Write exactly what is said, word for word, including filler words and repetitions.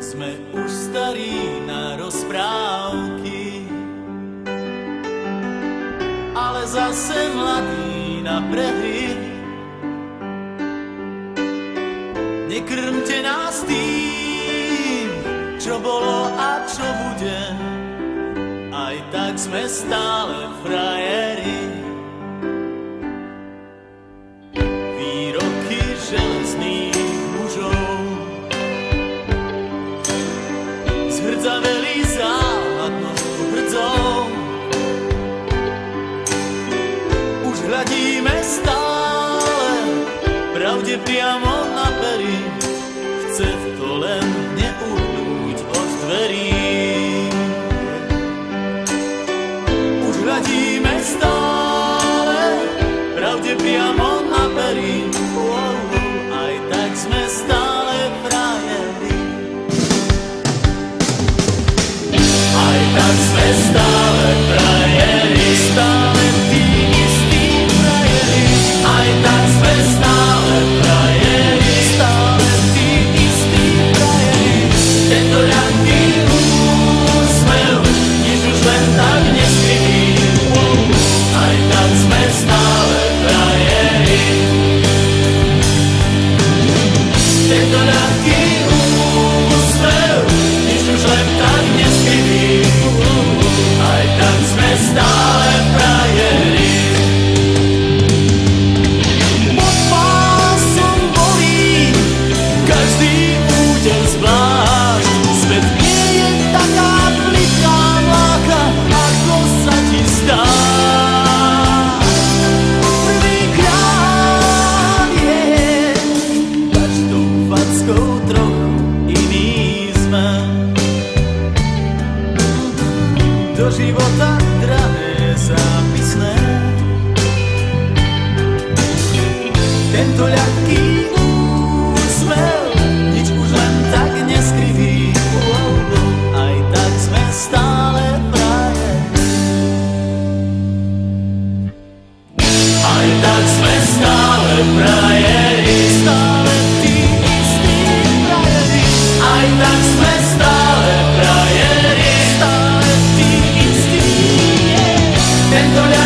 Sme už starí na rozprávky, ale zase mladí na prehry. Nekrmte nás tým, čo bolo a čo bude, aj tak sme stále frajeri. Výroky železných mužov zhrdzaveli záhadnou hrdzou. Už hľadíme stále pravde priamo na pery, chce to len neuhnúť od dverí. Už hľadíme stále pravde priamo na pery, aj tak sme stále frajeri. Aj tak sme stále frajeri, stále tí istí frajeri. Aj tak sme stále frajeri, stále tí istí frajeri. Tento ľahký úsmev nič už len tak neskryví. Aj tak sme stále frajeri. Tento ľahký úsmev nič už len tak neskryví. Aj tak sme stále frajeri. Pod pásom bolí každý úder zvlášť. Svet nie je taká plitká mláka, ako sa ti zdá. Prvýkrát je každou fackou trochu iný sme. Do života drahé zápisné. Tento ľahký úsmev nič už len tak neskriví. Aj tak sme stále frajeri. Aj tak sme stále frajeri, stále tí istí frajeri. Aj tak sme stále frajeri, stále tí istí. Tento ľahký